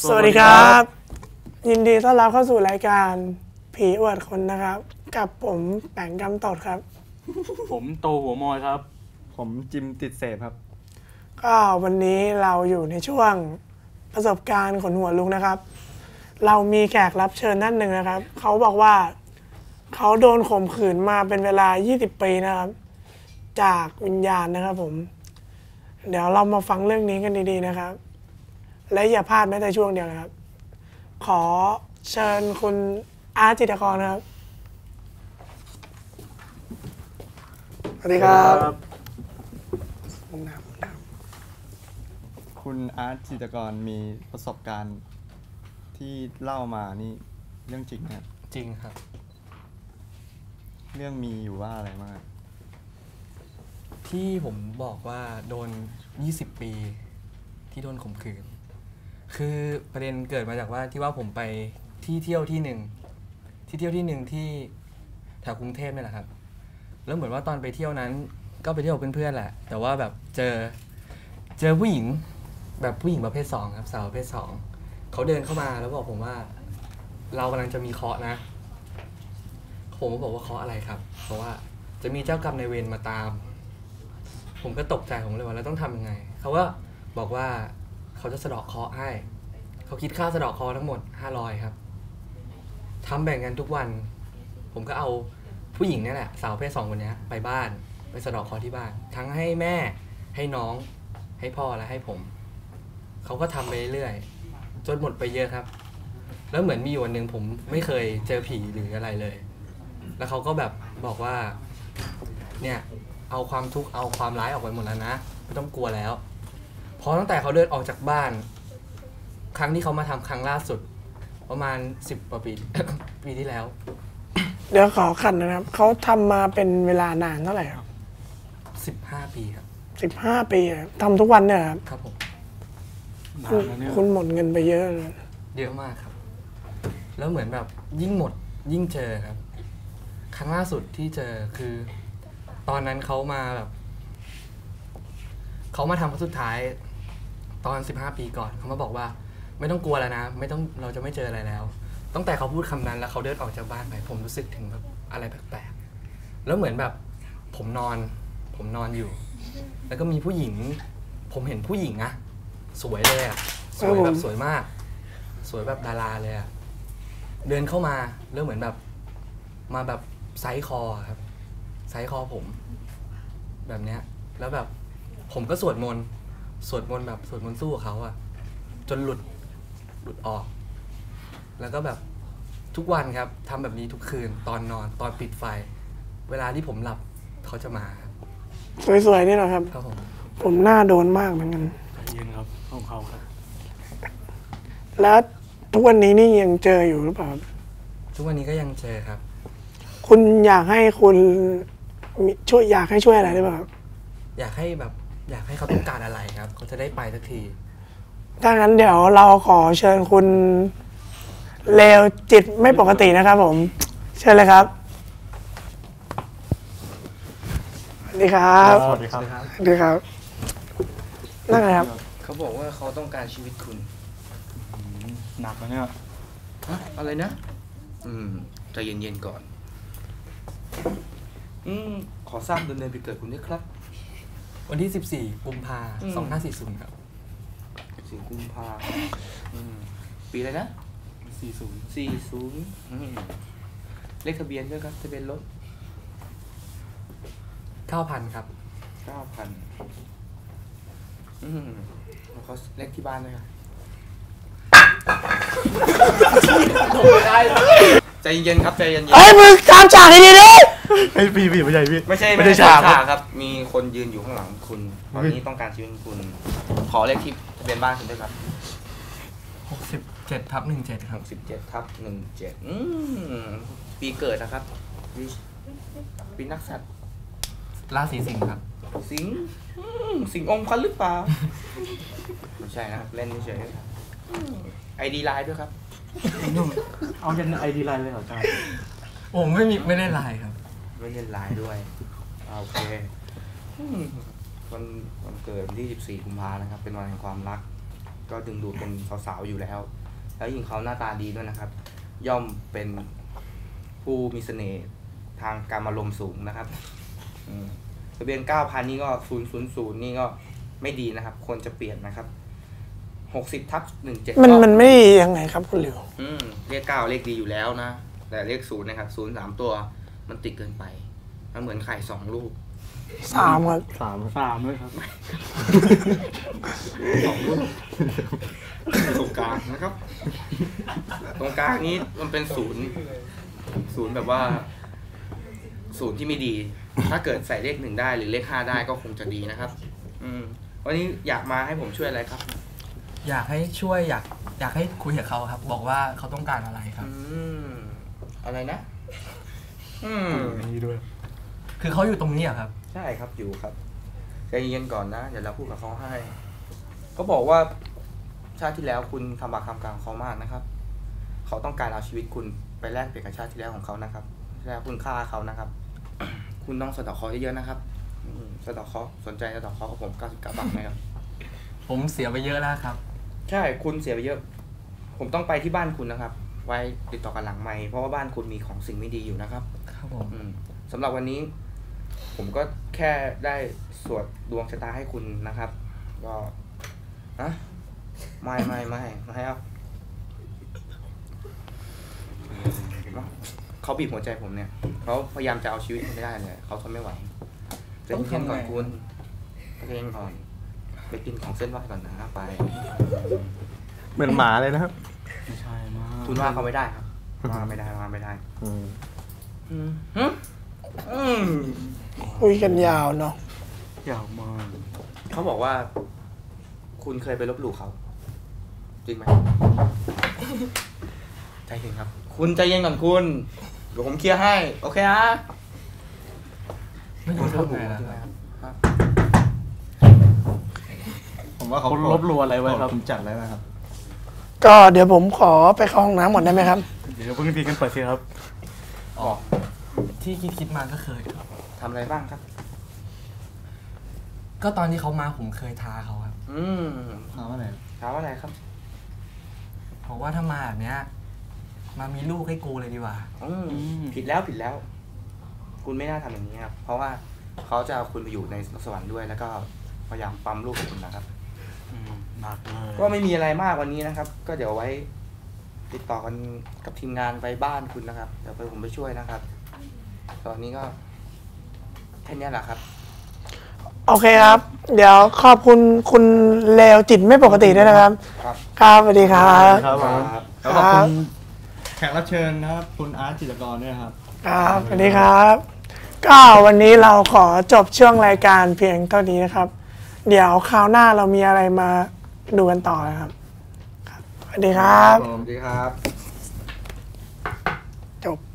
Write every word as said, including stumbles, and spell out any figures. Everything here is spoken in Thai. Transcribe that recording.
สวัสดีครับยินดีต้อนรับเข้าสู่รายการผีอวดคนนะครับกับผมแปงกำตดครับผมโตหัวมอยครับผมจิมติดเสพครับก็วันนี้เราอยู่ในช่วงประสบการณ์ขนหัวลุกนะครับเรามีแขกรับเชิญท่านหนึ่งนะครับเขาบอกว่าเขาโดนข่มขืนมาเป็นเวลายี่สิบปีนะครับจากวิญญาณนะครับผมเดี๋ยวเรามาฟังเรื่องนี้กันดีๆนะครับและอย่าพลาดแม้แต่ช่วงเดียวนะครับขอเชิญคุณอาร์ตจิตรกรนะครับสวัสดีครับคุณอาร์ตจิตรกรมีประสบการณ์ที่เล่ามานี่เรื่องจริงครับจริงครับเรื่องมีอยู่ว่าอะไรบ้างที่ผมบอกว่าโดนยี่สิบปีที่โดนข่มขืนคือประเด็นเกิดมาจากว่าที่ว่าผมไปที่เที่ยวที่หนึ่งที่เที่ยวที่หนึ่งที่แถวกรุงเทพนี่แหละครับแล้วเหมือนว่าตอนไปเที่ยวนั้นก็ไปเที่ยวกับเพื่อนๆแหละแต่ว่าแบบเจอเจอผู้หญิงแบบผู้หญิงประเภทสองครับสาวประเภทสองเขาเดินเข้ามาแล้วบอกผมว่าเรากำลังจะมีเคราะห์นะผมก็บอกว่าเคราะห์อะไรครับเพราะว่าจะมีเจ้ากรรมนายเวรมาตามผมก็ตกใจผมเลยว่าเราต้องทำยังไงเขาก็บอกว่าเขาจะสะเดาะเคราะห์ให้เขาคิดค่าสะเดาะเคราะห์ทั้งหมดห้าร้อยครับทำแบ่งกันทุกวันผมก็เอาผู้หญิงนี่แหละสาวประเภทสองคนนี้ไปบ้านไปสะเดาะเคราะห์ที่บ้านทั้งให้แม่ให้น้องให้พ่อและให้ผมเขาก็ทำไปเรื่อยจนหมดไปเยอะครับแล้วเหมือนมีวันหนึ่งผมไม่เคยเจอผีหรืออะไรเลยแล้วเขาก็แบบบอกว่าเนี่ยเอาความทุกข์เอาความร้ายออกไปหมดแล้วนะไม่ต้องกลัวแล้วพอตั้งแต่เขาเดินออกจากบ้านครั้งที่เขามาทำครั้งล่าสุดประมาณสิบกว่าปี ปีที่แล้วเดี๋ยวขอขันนะครับเขาทำมาเป็นเวลานานเท่าไหร่ครับสิบห้าปีครับสิบห้าปีทำทุกวันเนี่ยครับครับผมคุณคุณหมดเงินไปเยอะเลยเยอะมากครับแล้วเหมือนแบบยิ่งหมดยิ่งเจอครับครั้งล่าสุดที่เจอคือตอนนั้นเขามาแบบเขามาทำครั้งสุดท้ายตอนสิบห้าปีก่อนเขามาบอกว่าไม่ต้องกลัวแล้วนะไม่ต้องเราจะไม่เจออะไรแล้วตั้งแต่เขาพูดคำนั้นแล้วเขาเดินออกจากบ้านไปผมรู้สึกถึงแบบอะไรแปลกๆแล้วเหมือนแบบผมนอนผมนอนอยู่แล้วก็มีผู้หญิงผมเห็นผู้หญิงอะสวยเลยอะสวยแบบสวยมากสวยแบบดาราเลยอะเดินเข้ามาแล้วเหมือนแบบมาแบบไซส์คอครับไซส์คอผมแบบเนี้ยแล้วแบบผมก็สวดมนต์สวดมนต์แบบสวดมนต์สู้กับเขาอะจนหลุดหลุดออกแล้วก็แบบทุกวันครับทำแบบนี้ทุกคืนตอนนอนตอนปิดไฟเวลาที่ผมหลับเขาจะมาครับสวยๆนี่แหละครับครับผมผมหน้าโดนมากเหมือนกันเย็นครับของเขาครับแล้วทุกวันนี้นี่ยังเจออยู่หรือเปล่าทุกวันนี้ก็ยังเจอครับคุณอยากให้คุณช่วยอยากให้ช่วยอะไรได้บ้างอยากให้แบบอยากให้เขาต้องการอะไรครับเขาจะได้ไปสักทีถ้างั้นเดี๋ยวเราขอเชิญคุณเลวจิตไม่ปกตินะครับผมเชิญเลยครับสวัสดีครับสวัสดีครับสวัสดีครับนั่งไงครับเขาบอกว่าเขาต้องการชีวิตคุณหนักนะเนี่ยอะไรนะอืมใจเย็นๆก่อนอืมขอทราบเดือนเดือนปีเกิดคุณด้วยครับวันที่สิบสี่กุมภาพันธ์สองพันห้าร้อยสี่สิบครับสี่กุมภาปีอะไรนะสี่สิบสี่สิบเลขทะเบียนด้วยครับทะเบียนรถเก้าพัน ครับเก้าพัน อืมแล้วเขาเลขที่บ้านด้วยครับใจเย็นครับใจเย็นเฮ้ยมึงตามฉากให้ดีดิไอ้พี่พี่ไม่ใช่พี่ไม่ใช่ไม่ใช่ฉากครับมีคนยืนอยู่ข้างหลังคุณตอนนี้ต้องการชีวิตคุณขอเลขที่ทะเบียนบ้านคุณด้วยครับหกสิบเจ็ดทับหนึ่งเจ็ดครับสิบเจ็ดทับหนึ่งเจ็ดอืมปีเกิดนะครับปีนักสัตว์ราศีสิงห์ครับสิงห์สิงห์องค์พันหรือเปล่าไม่ใช่นะครับเล่นเฉยๆครับไอดีไลน์ด้วยครับนุ่มเอาเป็นไอดีไลน์เลยเหรอจ๊ะผมไม่มีไม่ได้ไลน์ครับไม่เล่นไลน์ด้วยโอเควันวันเกิดวันที่สิบสี่กุมภาพันธ์นะครับเป็นวันแห่งความรักก็ดึงดูดเป็นสาวๆอยู่แล้ว แล้วยิ่งเขาหน้าตาดีด้วยนะครับ ย่อมเป็นผู้มีเสน่ห์ทางการอารมณ์สูงนะครับอืมทะเบียนเก้าพันนี่ก็ศูนย์ศูนย์ศูนย์นี่ก็ไม่ดีนะครับควรจะเปลี่ยนนะครับหกสิบทับหนึ่งเจ็ดมันมันไม่ดียังไงครับคุณหลิวอืมเลขเก้าเลขดีอยู่แล้วนะ แต่เลขศูนย์นะครับศูนย์สามตัวมันติดเกินไปมันเหมือนไข่สองลูกสามครับสามสามด้วยครับสองลูกตรงกลางนะครับ ตรงกลางนี้มันเป็นศูนย์ศูนย์แบบว่า ศูนย์ที่ไม่ดี ถ้าเกิดใส่เลขหนึ่งได้หรือเลขห้าได้ก็คงจะดีนะครับ อืมวันนี้อยากมาให้ผมช่วยอะไรครับอยากให้ช่วยอยากอยากให้คุยกับเขาครับ บอกว่าเขาต้องการอะไรครับอืมอะไรนะ อืมนี่ด้วยคือเขาอยู่ตรงนี้อะครับใช่ครับอยู่ครับใจเย็นก่อนนะเดี๋ยวเราพูดกับเขาให้เขาบอกว่าชาติที่แล้วคุณทำบาปทำกรรมเขามากนะครับ เขาต้องการเอาชีวิตคุณไปแลกเปลี่ยนกับชาติที่แล้วของเขานะครับแล้วคุณฆ่าเขานะครับ คุณต้องสะเดาะเคราะห์เยอะๆนะครับอืมสะเดาะเคราะห์สนใจสะเดาะเคราะห์กับผมเก้าสิบเก้าบาทไหมครับผมเสียไปเยอะแล้วครับใช่คุณเสียไปเยอะ ผมต้องไปที่บ้านคุณนะครับ ไว้ติดต่อกันหลังไมค์เพราะว่าบ้านคุณมีของสิ่งไม่ดีอยู่นะครับครับผมอืมสำหรับวันนี้ ผมก็แค่ได้สวดดวงชะตาให้คุณนะครับ ก็นะไม่ไม่ไม่ไม่ครับเขาบีบหัวใจผมเนี่ยเขาพยายามจะเอาชีวิตผมไม่ได้เลยเขาทนไม่ไหวใจเย็นๆก่อนคุณใจเย็นก่อนไปกินของเส้นไหว้ก่อนนะไปเหมือนหมาเลยนะครับไม่ใช่มากคุณว่าเขาไม่ได้ครับว่าไม่ได้ว่าไม่ได้อืมอืมหึอืมคุยกันยาวเนาะยาวมากเขาบอกว่า คุณเคยไปลบหลู่เขา จริงไหม ใจเย็นครับ คุณใจเย็นก่อนคุณ เดี๋ยวผมเคลียร์ให้ โอเคนะไม่รู้ทำไงแล้วจริงไหมครับครับผมว่าเขาเขาลบหลู่อะไรไว้ครับผมจัดแล้วนะครับก็เดี๋ยวผมขอไปเข้าห้องน้ำก่อนได้ไหมครับเดี๋ยวเพิ่งทีกันเปิดสิครับอ๋อที่คิดคิดมาก็เคยครับทำอะไรบ้างครับก็ตอนที่เขามาผมเคยท้าเขาครับอืมถามว่าอะไรถามว่าอะไรครับบอกว่าถ้ามาแบบเนี้ยมามีลูกให้กูเลยดีกว่าอืมอืมผิดแล้วผิดแล้ว คุณไม่น่าทำอย่างนี้ครับ เพราะว่าเขาจะเอาคุณไปอยู่ในสวรรค์ด้วย แล้วก็พยายามปั๊มลูกของคุณนะครับอืมหนักเลยก็ไม่มีอะไรมากวันนี้นะครับ ก็เดี๋ยวไว้ ติดต่อกันกับทีมงานไปบ้านคุณนะครับ เดี๋ยวไปผมไปช่วยนะครับ ตอนนี้ก็แค่นี้แหละครับโอเคครับ เดี๋ยวขอบคุณคุณเลวจิตไม่ปกติด้วยนะครับครับครับสวัสดีครับครับผมครับแล้วขอบคุณแขกรับเชิญนะครับ คุณอาร์ตจิตรกรด้วยนะครับครับสวัสดีครับ ก็วันนี้เราขอจบช่วงรายการเพียงเท่านี้นะครับ เดี๋ยวคราวหน้าเรามีอะไรมาดูกันต่อนะครับครับสวัสดีครับสวัสดีครับจบ